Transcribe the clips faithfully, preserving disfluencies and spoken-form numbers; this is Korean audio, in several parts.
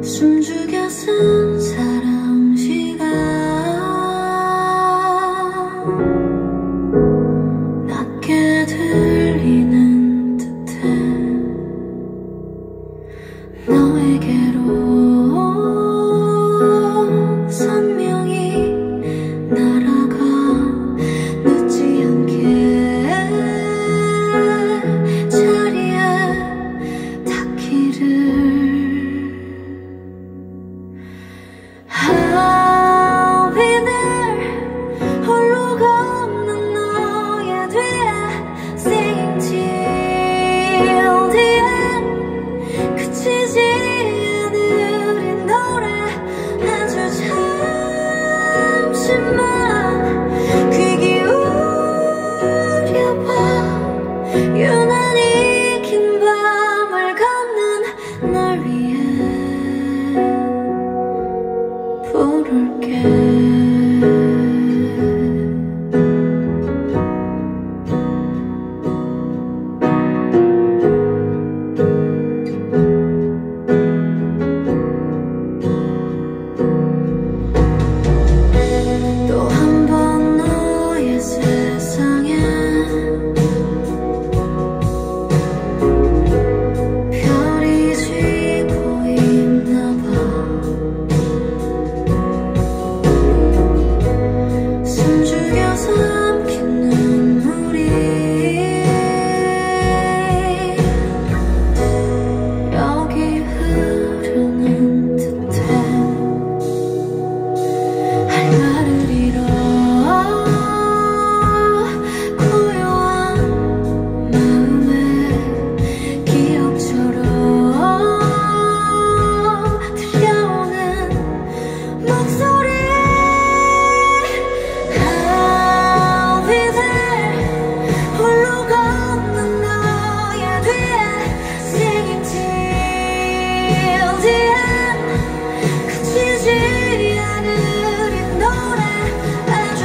숨죽여 쓴 사랑 시간 낮게 들리는 듯해 너에게로 선명히 날아가 늦지 않게 자리에 닿기를 I'll be there 홀로 걷는 너의 뒤에 Singing till the end 그치지 않은 우리 노래 아주 잠시만 귀 기울여봐 유난히 긴 밤을 걷는 널 위해 부를게 또 한 번 너의 세상에 별이 지고 있나 봐 숨죽여 삼킨 눈물이 여기 흐르는 듯해 할 말을 잃어 고요한 마음에 기억처럼 들려오는 목소리 I'll be there 홀로 걷는 너의 뒤에 Singing till the end 그치지 않은 우리 노래 아주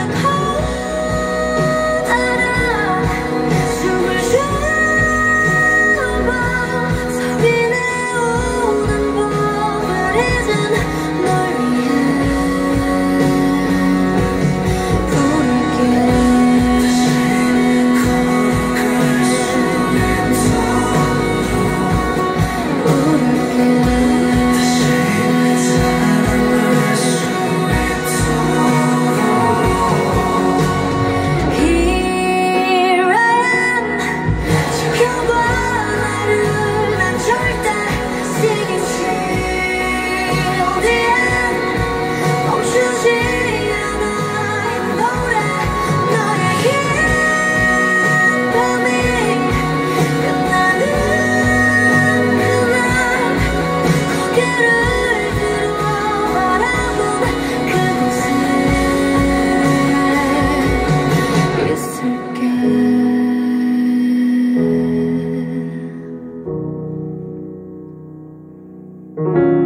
커다란 숨을 쉬어봐 소리내 오는 법을 잊은 널 위해 부를게 Here I am 지켜봐 나를 난 절대 Singing till the end 멈추지 않아 이 노래 너의 긴 밤이 끝나는 그날 고개를 들어 바라본 그곳에 있을게